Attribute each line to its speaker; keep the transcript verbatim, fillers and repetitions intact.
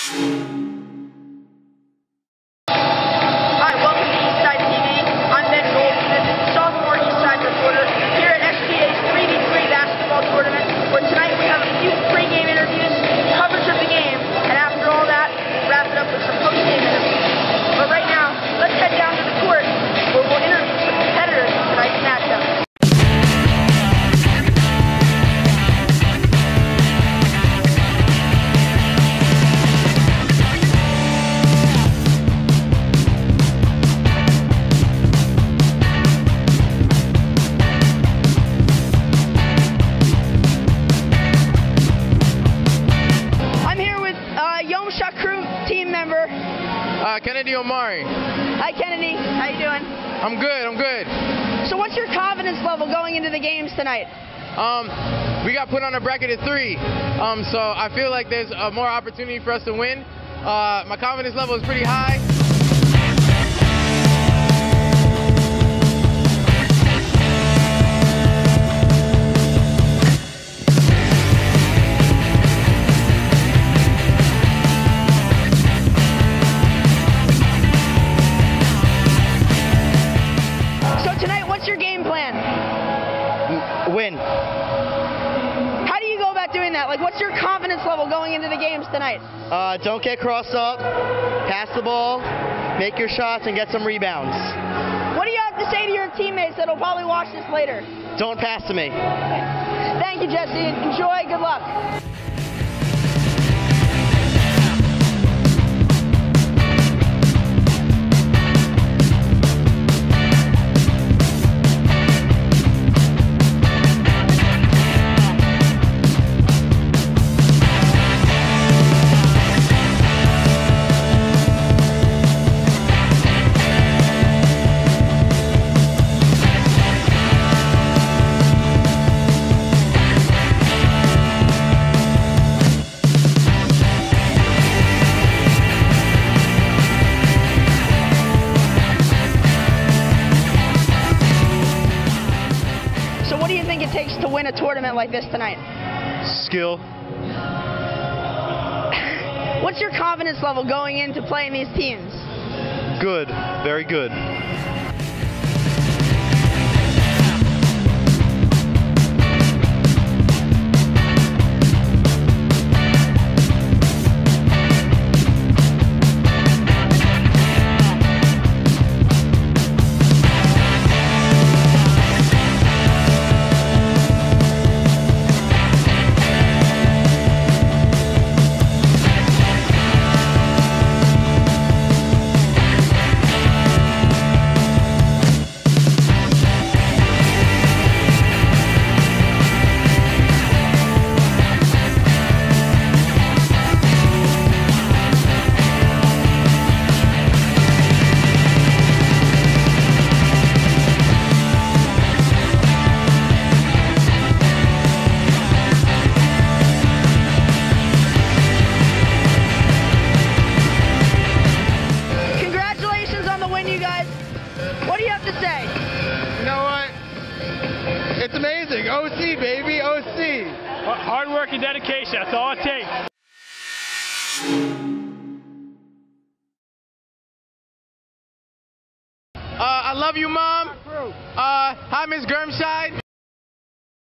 Speaker 1: Hi, welcome to Eastside T V. I'm Goldsmith, sophomore Eastside reporter here at S P A's three v three basketball tournament, where tonight we have a few pre-game interviews, coverage of the game, and after all that, we'll wrap it up with some post-game interviews. But right now, let's head down to the court, where we'll interview some competitors in tonight's matchup. Team member
Speaker 2: uh, Kennedy Omari.
Speaker 1: Hi Kennedy, how you doing?
Speaker 2: I'm good, I'm good.
Speaker 1: So what's your confidence level going into the games tonight?
Speaker 2: Um, we got put on a bracket at three, um, so I feel like there's uh, more opportunity for us to win. Uh, my confidence level is pretty high.
Speaker 1: What's your game plan?
Speaker 3: Win.
Speaker 1: How do you go about doing that? Like, what's your confidence level going into the games tonight?
Speaker 3: Uh, don't get crossed up, pass the ball, make your shots, and get some rebounds.
Speaker 1: What do you have to say to your teammates that'll probably watch this later?
Speaker 3: Don't pass to me.
Speaker 1: Thank you, Jesse. Enjoy. Good luck. What do you think it takes to win a tournament like this tonight?
Speaker 3: Skill.
Speaker 1: What's your confidence level going into playing these teams?
Speaker 3: Good. Very good. What do you have to say?
Speaker 2: You know what? It's amazing. O C, baby. O C.
Speaker 4: Hard work and dedication. That's all it takes.
Speaker 2: Uh, I love you, Mom. Uh, hi, Miss Germscheid.